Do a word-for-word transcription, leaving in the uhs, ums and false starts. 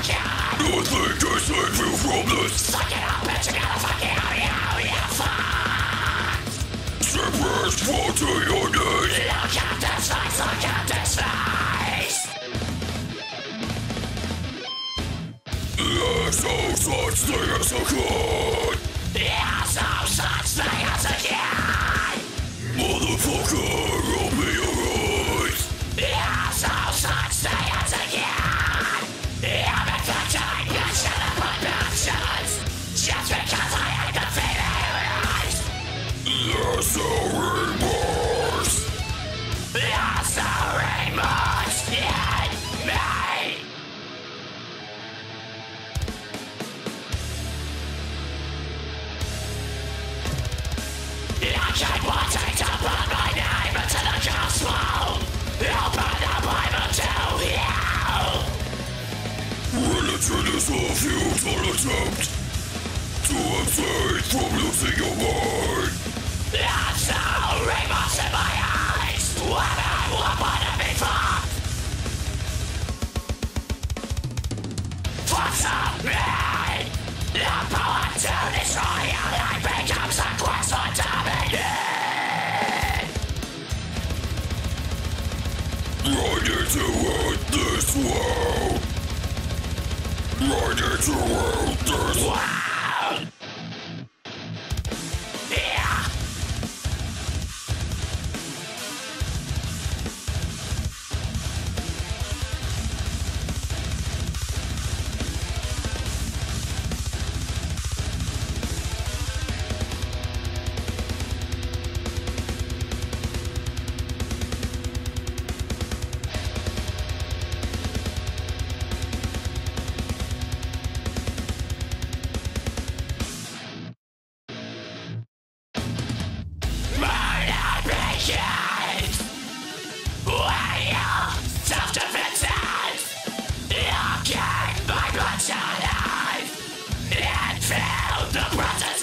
Nothing can save you from this. Suck it up, bitch, you gotta fucking out, yeah, yeah, fuck. Suppressed fall to your knees. Look at this face, look at this face. There's no such thing as a god. There's no such thing as a god. Motherfucker, open your eyes. There's no such thing as a god. You've been fluctuating passion and productions just because I hate the feelings. There's no remorse. There's no remorse in me. I keep wanting to put my name into the gospel. Open the Bible to you. Religion is a futile attempt to abstain from losing your mind. There's no remorse in my eyes when I want to be fucked. What's up, man? The power to destroy your life becomes a quest for domination. Ready to end this world. Ready to end this world. Wow! Yeah! Self-defenses! You gave my blood to life and feel the presence